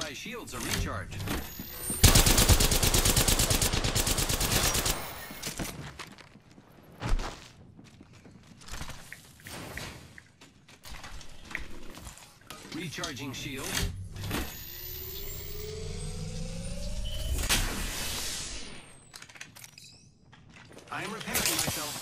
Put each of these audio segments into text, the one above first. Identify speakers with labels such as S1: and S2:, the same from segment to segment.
S1: Nearby shields are recharged. Recharging shield. I am repairing myself.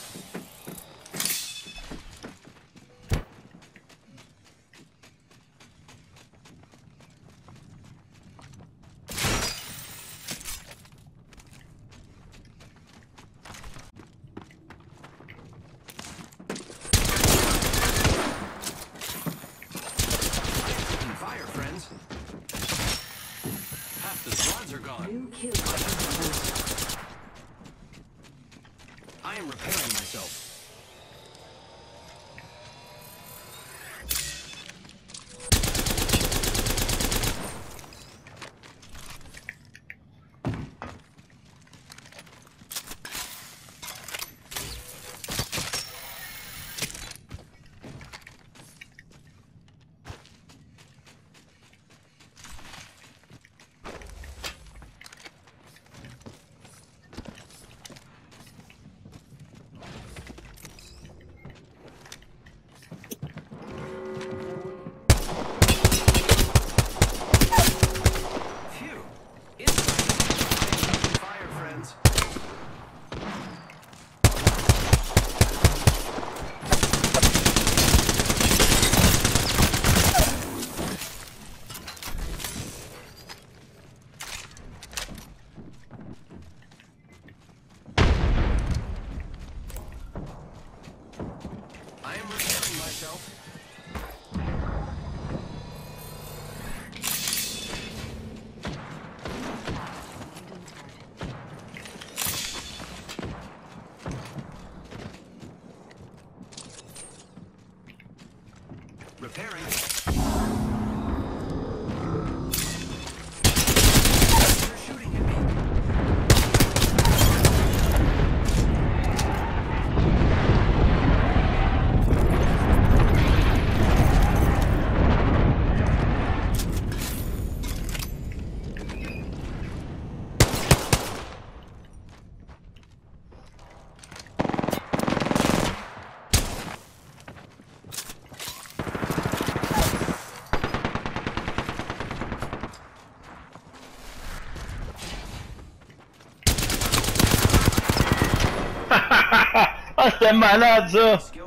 S1: Fire, friends. Half the squads are gone.
S2: New kill.
S1: I am repairing myself. Repairing. They're shooting at me.
S3: Ah, c'est malade ça!